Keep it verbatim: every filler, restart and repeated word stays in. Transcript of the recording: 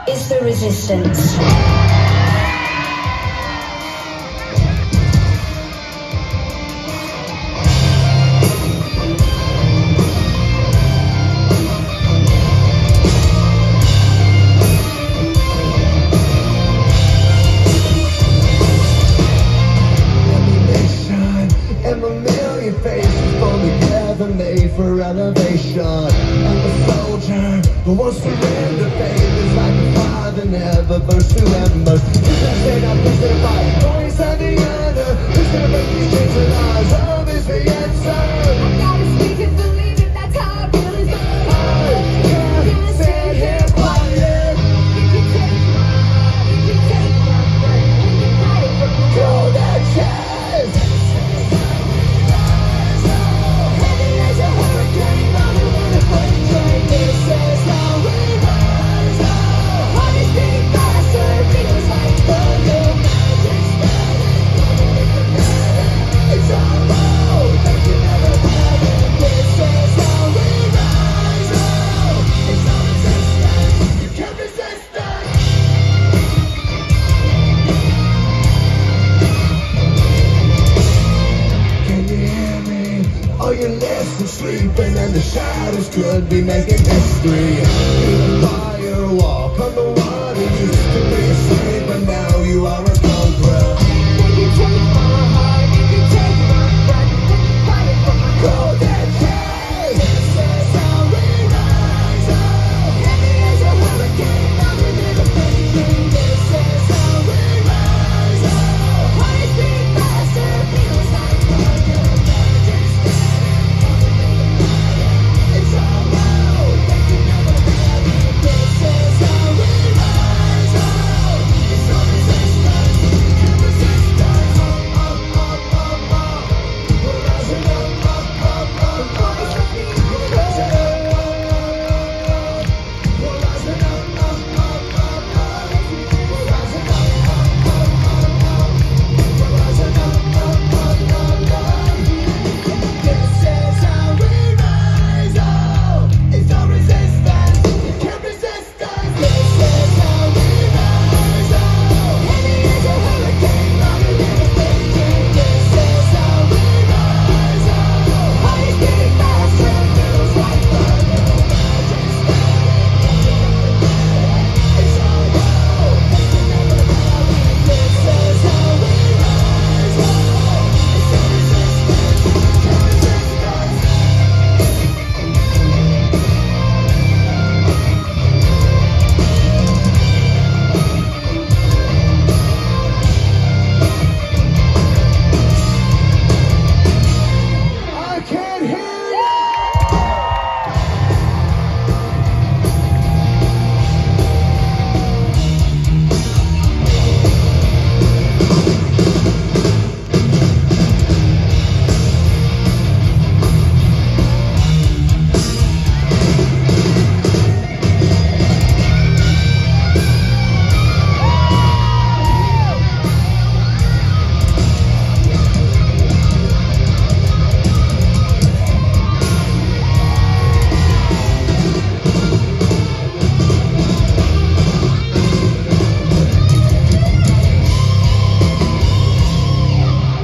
is the resistance. And a million faces come together, made for elevation. I'm a soldier who wants to render favors like a father never burst to embers. Who's gonna stand up, who's gonna fight? Always have the honor. Who's gonna break these chains of lies? Love is the answer. I gotta speak and believe it, that's how I feel inside. I can't stand here quiet. You can take my heart, you can take my breath, you can fight for me. Throw that chest. All your lips are sleeping and the shadows could be making history.